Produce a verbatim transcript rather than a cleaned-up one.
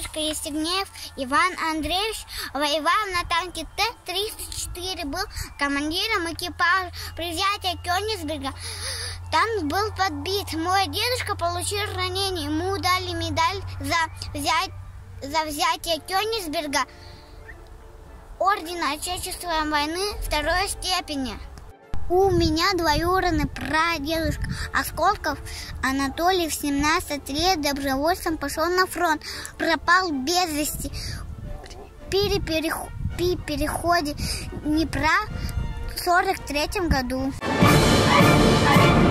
дедушка Евстигнеев Иван Андреевич воевал на танке Т тридцать четыре, был командиром экипажа. При взятии Кёнигсберга танк был подбит. Мой дедушка получил ранение. Ему дали медаль за, взять, за взятие Кёнигсберга, ордена Отечественной войны второй степени. У меня двоюродный прадедушка Осколков Анатолий в семнадцать лет добровольцем пошел на фронт, пропал без вести при переходе Днепра в сорок третьем году.